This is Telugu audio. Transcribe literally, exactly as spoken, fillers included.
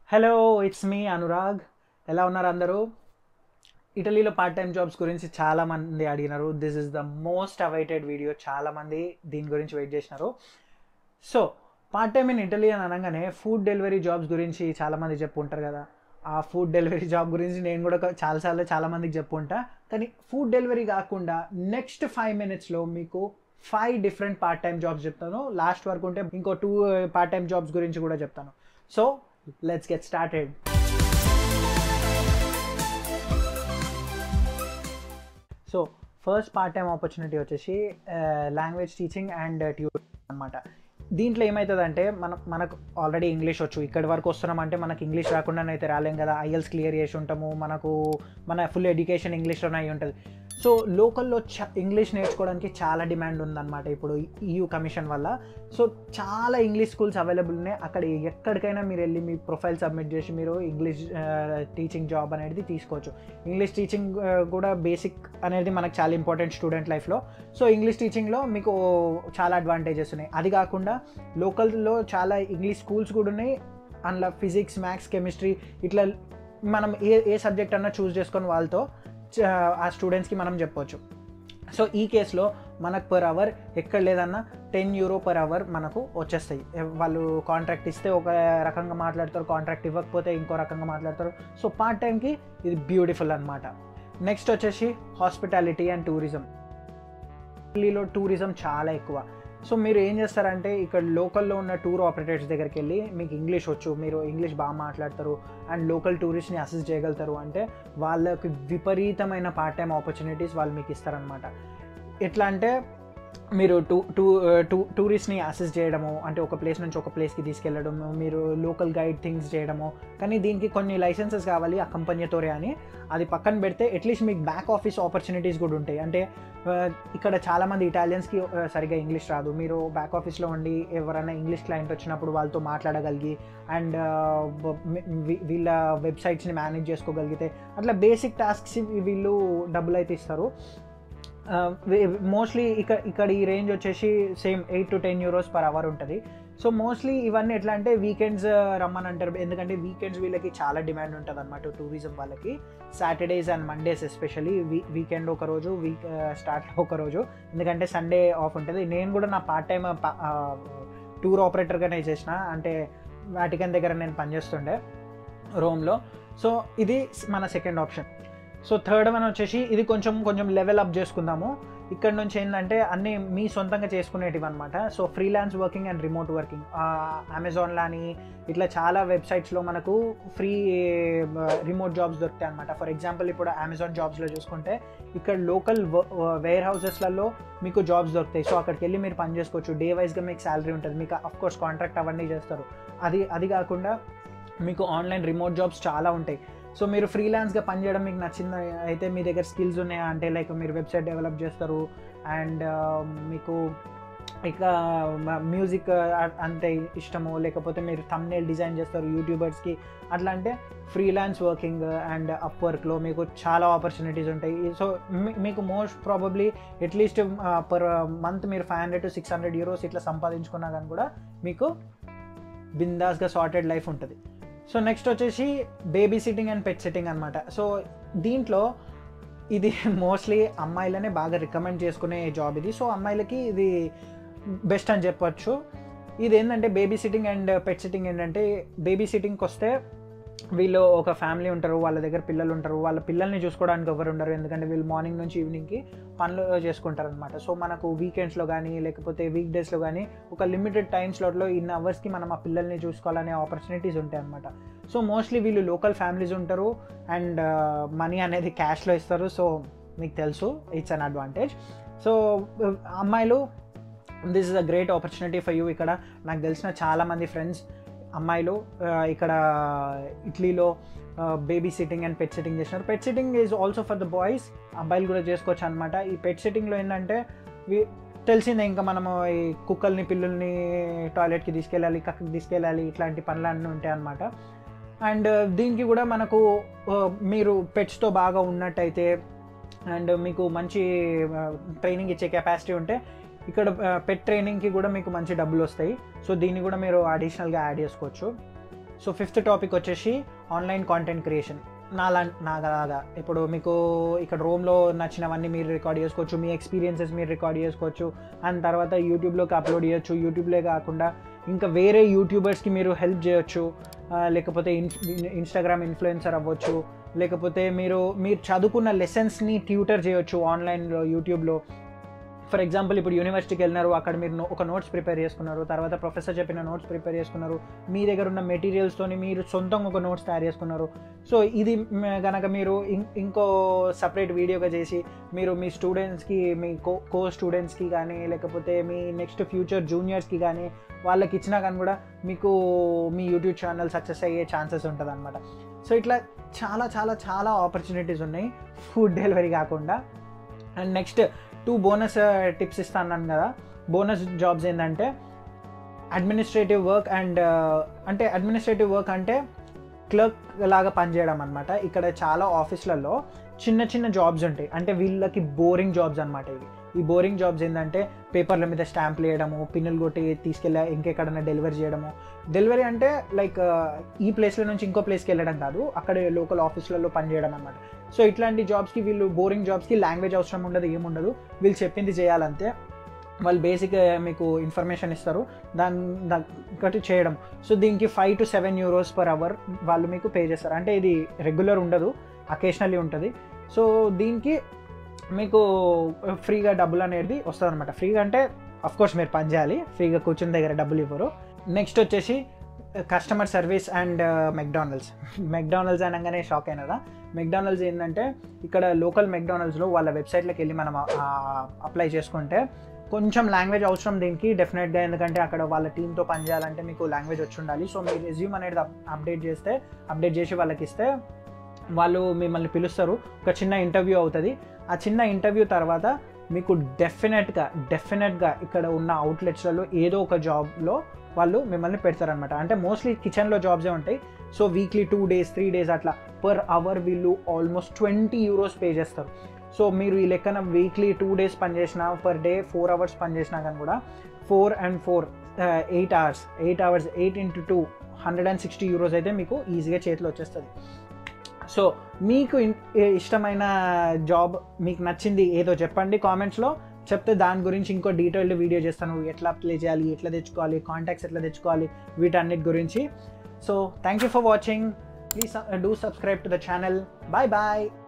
Hello, it's me Anurag. ఎలా ఉన్నారు అందరూ? ఇటలీలో పార్ట్ టైం జాబ్స్ గురించి చాలామంది అడిగినారు. This is the most awaited video. చాలామంది దీని గురించి వెయిట్ చేసినారు. So part time in Italy అని అనగానే ఫుడ్ డెలివరీ జాబ్స్ గురించి చాలామంది చెప్పుంటారు కదా. ఆ ఫుడ్ డెలివరీ జాబ్ గురించి నేను కూడా చాలాసార్లు చాలామందికి చెప్పుంటా. కానీ ఫుడ్ డెలివరీ కాకుండా నెక్స్ట్ ఫైవ్ మినిట్స్లో మీకు five different part time jobs చెప్తాను. లాస్ట్ వరకు ఉంటే ఇంకో టూ పార్ట్ టైం జాబ్స్ గురించి కూడా చెప్తాను. So let's get started. So first part time opportunity వచ్చేసి లాంగ్వేజ్ టీచింగ్ అండ్ ట్యూటర్ అనమాట. దీంట్లో ఏమవుతుందంటే మన మనకు ఆల్రెడీ ఇంగ్లీష్ వచ్చు. ఇక్కడి వరకు వస్తున్నామంటే మనకు ఇంగ్లీష్ రాకుండానైతే రాలేం కదా. ఐఎల్స్ క్లియర్ చేసి ఉంటాము. మనకు మన ఫుల్ ఎడ్యుకేషన్ ఇంగ్లీష్లోనే అయి ఉంటుంది. సో లోకల్లో చ ఇంగ్లీష్ నేర్చుకోవడానికి చాలా డిమాండ్ ఉందన్నమాట ఇప్పుడు ఈయూ కమిషన్ వల్ల. సో చాలా ఇంగ్లీష్ స్కూల్స్ అవైలబుల్ ఉన్నాయి. అక్కడ ఎక్కడికైనా మీరు వెళ్ళి మీ ప్రొఫైల్ సబ్మిట్ చేసి మీరు ఇంగ్లీష్ టీచింగ్ జాబ్ అనేది తీసుకోవచ్చు. ఇంగ్లీష్ టీచింగ్ కూడా బేసిక్ అనేది మనకు చాలా ఇంపార్టెంట్ స్టూడెంట్ లైఫ్లో. సో ఇంగ్లీష్ టీచింగ్లో మీకు చాలా అడ్వాంటేజెస్ ఉన్నాయి. అది కాకుండా లోకల్లో చాలా ఇంగ్లీష్ స్కూల్స్ కూడా ఉన్నాయి. అందులో ఫిజిక్స్, మ్యాథ్స్, కెమిస్ట్రీ ఇట్లా మనం ఏ ఏ సబ్జెక్ట్ అన్నా చూస్ చేసుకొని వాళ్ళతో ఆ స్టూడెంట్స్కి మనం చెప్పవచ్చు. సో ఈ కేసులో మనకు పర్ అవర్ ఎక్కడ లేదన్నా టెన్ యూరో పర్ అవర్ మనకు వచ్చేస్తాయి. వాళ్ళు కాంట్రాక్ట్ ఇస్తే ఒక రకంగా మాట్లాడతారు, కాంట్రాక్ట్ ఇవ్వకపోతే ఇంకో రకంగా మాట్లాడతారు. సో పార్ట్ టైంకి ఇది బ్యూటిఫుల్ అనమాట. నెక్స్ట్ వచ్చేసి హాస్పిటాలిటీ అండ్ టూరిజం. ఢిల్లీలో టూరిజం చాలా ఎక్కువ. సో మీరు ఏం చేస్తారంటే ఇక్కడ లోకల్లో ఉన్న టూర్ ఆపరేటర్స్ దగ్గరికి వెళ్ళి మీకు ఇంగ్లీష్ వచ్చు, మీరు ఇంగ్లీష్ బాగా మాట్లాడతారు అండ్ లోకల్ టూరిస్ట్ని అసిస్ట్ చేయగలుగుతారు అంటే వాళ్ళకి విపరీతమైన పార్ట్ టైం ఆపర్చునిటీస్ వాళ్ళు మీకు ఇస్తారనమాట. ఎట్లా అంటే మీరు టూ టూ టూ టూరిస్ట్ని అసిస్ట్ చేయడము, అంటే ఒక ప్లేస్ నుంచి ఒక ప్లేస్కి తీసుకెళ్ళడము, మీరు లోకల్ గైడ్ థింగ్స్ చేయడము. కానీ దీనికి కొన్ని లైసెన్సెస్ కావాలి ఆ కంపెనీతోనే అని. అది పక్కన పెడితే అట్లీస్ట్ మీకు బ్యాక్ ఆఫీస్ ఆపర్చునిటీస్ కూడా ఉంటాయి. అంటే ఇక్కడ చాలామంది ఇటాలియన్స్కి సరిగ్గా ఇంగ్లీష్ రాదు. మీరు బ్యాక్ ఆఫీస్లో ఉండి ఎవరైనా ఇంగ్లీష్ క్లయింట్ వచ్చినప్పుడు వాళ్ళతో మాట్లాడగలిగి అండ్ వీళ్ళ వెబ్సైట్స్ని మేనేజ్ చేసుకోగలిగితే అట్లా బేసిక్ టాస్క్స్ వీళ్ళు డబ్బులు అయితే ఇస్తారు. మోస్ట్లీ ఇక్కడ ఇక్కడ ఈ రేంజ్ వచ్చేసి same eight to ten euros per hour ఉంటుంది. సో మోస్ట్లీ ఇవన్నీ ఎట్లా అంటే వీకెండ్స్ రమ్మని అంటారు. ఎందుకంటే వీకెండ్స్ వీళ్ళకి చాలా డిమాండ్ ఉంటుంది అనమాట టూరిజం వాళ్ళకి. Saturdays and Mondays especially we weekend ఒక రోజు, వీక్ స్టార్ట్లో ఒక రోజు, ఎందుకంటే సండే ఆఫ్ ఉంటుంది. నేను కూడా నా పార్ట్ టైం టూర్ ఆపరేటర్గానే చేసిన. అంటే వాటికన్ దగ్గర నేను పనిచేస్తుండే రోమ్లో. సో ఇది మన second option. So third one వచ్చేసి ఇది కొంచెం కొంచెం లెవెల్ అప్ చేసుకుందాము. ఇక్కడ నుంచి ఏంటంటే అన్నీ మీ సొంతంగా చేసుకునేటివి అనమాట. So freelance working and remote working. అమెజాన్లో అని ఇట్లా చాలా వెబ్సైట్స్లో మనకు ఫ్రీ రిమోట్ జాబ్స్ దొరుకుతాయి అనమాట. ఫర్ ఎగ్జాంపుల్ ఇప్పుడు అమెజాన్ జాబ్స్లో చూసుకుంటే ఇక్కడ లోకల్ వేర్ హౌసెస్లలో మీకు జాబ్స్ దొరుకుతాయి. సో అక్కడికి వెళ్ళి మీరు పని చేసుకోవచ్చు. డే వైజ్గా మీకు శాలరీ ఉంటుంది. మీకు అఫ్కోర్స్ కాంట్రాక్ట్ అవన్నీ చేస్తారు. అది అది కాకుండా మీకు ఆన్లైన్ రిమోట్ జాబ్స్ చాలా ఉంటాయి. సో మీరు ఫ్రీలాన్స్గా పనిచేయడం మీకు నచ్చింది అయితే, మీ దగ్గర స్కిల్స్ ఉన్నాయా అంటే లైక్ మీరు వెబ్సైట్ డెవలప్ చేస్తారు అండ్ మీకు ఇక మ్యూజిక్ అంతే ఇష్టమో, లేకపోతే మీరు థంబ్నెయిల్ డిజైన్ చేస్తారు యూట్యూబర్స్కి, అట్లా అంటే ఫ్రీలాన్స్ వర్కింగ్ అండ్ అప్వర్క్లో మీకు చాలా ఆపర్చునిటీస్ ఉంటాయి. సో మీకు most probably at least per month మీరు five hundred to six hundred euros ఇట్లా సంపాదించుకున్నా కానీ కూడా మీకు బిందాస్గా సార్టెడ్ లైఫ్ ఉంటుంది. సో నెక్స్ట్ వచ్చేసి baby sitting and pet sitting అనమాట. సో దీంట్లో ఇది మోస్ట్లీ అమ్మాయిలనే బాగా రికమెండ్ చేసుకునే జాబ్ ఇది. సో అమ్మాయిలకి ఇది బెస్ట్ అని చెప్పొచ్చు. ఇది ఏంటంటే baby sitting and pet sitting ఏంటంటే, బేబీ సిట్టింగ్కి వస్తే వీళ్ళు ఒక ఫ్యామిలీ ఉంటారు, వాళ్ళ దగ్గర పిల్లలు ఉంటారు. వాళ్ళ పిల్లల్ని చూసుకోవడానికి ఎవరు ఉండరు, ఎందుకంటే వీళ్ళు మార్నింగ్ నుంచి ఈవినింగ్కి పనులు చేసుకుంటారు అనమాట. సో మనకు వీకెండ్స్లో కానీ లేకపోతే వీక్ డేస్లో కానీ ఒక లిమిటెడ్ టైమ్ స్లాట్లో ఇన్ అవర్స్కి మనం ఆ పిల్లల్ని చూసుకోవాలనే ఆపర్చునిటీస్ ఉంటాయి అనమాట. సో మోస్ట్లీ వీళ్ళు లోకల్ ఫ్యామిలీస్ ఉంటారు అండ్ మనీ అనేది క్యాష్లో ఇస్తారు. సో మీకు తెలుసు, ఇట్స్ అన్ అడ్వాంటేజ్. సో అమ్మాయిలు, this is a great opportunity for you. ఇక్కడ నాకు తెలిసిన చాలామంది ఫ్రెండ్స్ అమ్మాయిలు ఇక్కడ ఇటలీలో baby sitting and pet sitting చేసినారు. Pet sitting is also for the boys, అబ్బాయిలు కూడా చేసుకోవచ్చు అనమాట. ఈ పెట్ సిట్టింగ్లో ఏంటంటే తెలిసిందే, ఇంకా మనము ఈ కుక్కల్ని పిల్లుల్ని టాయిలెట్కి తీసుకెళ్ళాలి, కక్కకి తీసుకెళ్ళాలి, ఇట్లాంటి పనులన్నీ ఉంటాయి అనమాట. అండ్ దీనికి కూడా మనకు మీరు పెట్స్తో బాగా ఉన్నట్టయితే అండ్ మీకు మంచి ట్రైనింగ్ ఇచ్చే కెపాసిటీ ఉంటే ఇక్కడ పెట్ ట్రైనింగ్కి కూడా మీకు మంచి డబ్బులు వస్తాయి. సో దీన్ని కూడా మీరు అడిషనల్గా యాడ్ చేసుకోవచ్చు. సో ఫిఫ్త్ టాపిక్ వచ్చేసి ఆన్లైన్ కాంటెంట్ క్రియేషన్. నాలా నాలాగా ఇప్పుడు మీకు ఇక్కడ రోమ్లో నచ్చినవన్నీ మీరు రికార్డ్ చేసుకోవచ్చు, మీ ఎక్స్పీరియన్సెస్ మీరు రికార్డ్ చేసుకోవచ్చు, అండ్ తర్వాత యూట్యూబ్లోకి అప్లోడ్ చేయొచ్చు. యూట్యూబ్లే కాకుండా ఇంకా వేరే యూట్యూబర్స్కి మీరు హెల్ప్ చేయొచ్చు, లేకపోతే ఇన్ ఇన్స్టాగ్రామ్ ఇన్ఫ్లుయెన్సర్ అవ్వచ్చు, లేకపోతే మీరు మీరు చదువుకున్న లెసన్స్ని ట్యూటర్ చేయొచ్చు ఆన్లైన్లో యూట్యూబ్లో. ఫర్ ఎగ్జాంపుల్ ఇప్పుడు యూనివర్సిటీకి వెళ్ళినారు, అక్కడ మీరు ఒక నోట్స్ ప్రిపేర్ చేసుకున్నారు, తర్వాత ప్రొఫెసర్ చెప్పిన నోట్స్ ప్రిపేర్ చేసుకున్నారు, మీ దగ్గర ఉన్న మెటీరియల్స్తో మీరు సొంతంగా ఒక నోట్స్ తయారు చేసుకున్నారు. సో ఇది కనుక మీరు ఇంకో సపరేట్ వీడియోగా చేసి మీరు మీ స్టూడెంట్స్కి, మీ కో కో స్టూడెంట్స్కి కానీ, లేకపోతే మీ నెక్స్ట్ ఫ్యూచర్ జూనియర్స్కి కానీ వాళ్ళకి ఇచ్చినా కానీ కూడా మీకు మీ యూట్యూబ్ ఛానల్ సక్సెస్ అయ్యే ఛాన్సెస్ ఉంటుంది అనమాట. సో ఇట్లా చాలా చాలా చాలా ఆపర్చునిటీస్ ఉన్నాయి ఫుడ్ డెలివరీ కాకుండా. And next two bonus tips ఇస్తాను కదా. బోనస్ జాబ్స్ ఏంటంటే అడ్మినిస్ట్రేటివ్ వర్క్ అండ్ అంటే అడ్మినిస్ట్రేటివ్ వర్క్ అంటే క్లర్క్ లాగా పనిచేయడం అనమాట. ఇక్కడ చాలా ఆఫీస్లలో చిన్న చిన్న జాబ్స్ ఉంటాయి, అంటే వీళ్ళకి బోరింగ్ జాబ్స్ అనమాట ఇవి. ఈ బోరింగ్ జాబ్స్ ఏంటంటే పేపర్ల మీద స్టాంపులు వేయడము, పిన్నులు కొట్టి తీసుకెళ్ళి ఇంకెక్కడైనా డెలివరీ చేయడము. డెలివరీ అంటే లైక్ ఈ ప్లేస్లో నుంచి ఇంకో ప్లేస్కి వెళ్ళడం కాదు, అక్కడ లోకల్ ఆఫీసులలో పనిచేయడం అనమాట. సో ఇట్లాంటి జాబ్స్కి వీళ్ళు బోరింగ్ జాబ్స్కి లాంగ్వేజ్ అవసరం ఉండదు, ఏముండదు, వీళ్ళు చెప్పింది చేయాలంతే. వాళ్ళు బేసిక్ మీకు ఇన్ఫర్మేషన్ ఇస్తారు, దాని దగ్గర చేయడం. సో దీనికి five to seven euros per hour వాళ్ళు మీకు పే చేస్తారు. అంటే ఇది రెగ్యులర్ ఉండదు, అకేషనల్లీ ఉంటుంది. సో దీనికి మీకు ఫ్రీగా డబ్బులు అనేది వస్తుంది అనమాట. ఫ్రీగా అంటే అఫ్కోర్స్ మీరు పని చేయాలి, ఫ్రీగా కూర్చుని దగ్గర డబ్బులు ఇవ్వరు. నెక్స్ట్ వచ్చేసి customer service and McDonald's. McDonald's అనగానే షాక్ అయినదా? మెక్డానల్డ్స్ ఏంటంటే ఇక్కడ లోకల్ మెక్డానల్డ్స్లో వాళ్ళ వెబ్సైట్లోకి వెళ్ళి మనం అప్లై చేసుకుంటే కొంచెం లాంగ్వేజ్ అవసరం దీనికి డెఫినెట్గా, ఎందుకంటే అక్కడ వాళ్ళ టీంతో పనిచేయాలంటే మీకు లాంగ్వేజ్ వచ్చి ఉండాలి. సో మీ రెజ్యూమ్ అనేది అప్డేట్ చేస్తే అప్డేట్ చేసి వాళ్ళకి ఇస్తే వాళ్ళు మిమ్మల్ని పిలుస్తారు, ఒక చిన్న ఇంటర్వ్యూ అవుతుంది. ఆ చిన్న ఇంటర్వ్యూ తర్వాత మీకు డెఫినెట్గా డెఫినెట్గా ఇక్కడ ఉన్న అవుట్లెట్స్లలో ఏదో ఒక జాబ్లో వాళ్ళు మిమ్మల్ని పెడతారనమాట. అంటే మోస్ట్లీ కిచెన్లో జాబ్సే ఉంటాయి. So weekly two days three days అట్లా పర్ అవర్ వీళ్ళు ఆల్మోస్ట్ ట్వంటీ యూరోస్ పే చేస్తారు. సో మీరు ఈ లెక్కన వీక్లీ టూ డేస్ పనిచేసినా, పర్ డే ఫోర్ అవర్స్ పనిచేసినా కానీ కూడా four and four eight hours eight hours eight into two hundred and sixty euros అయితే మీకు ఈజీగా చేతిలో వచ్చేస్తుంది. సో మీకు ఇష్టమైన జాబ్, మీకు నచ్చింది ఏదో చెప్పండి కామెంట్స్లో. చెప్తే దాని గురించి ఇంకో డీటెయిల్డ్ వీడియో చేస్తాను, ఎట్లా అప్లై చేయాలి, ఎట్లా తెచ్చుకోవాలి, కాంటాక్ట్స్ ఎట్లా తెచ్చుకోవాలి, వీటన్నిటి గురించి. So thank you for watching. Please do subscribe to the channel. Bye bye.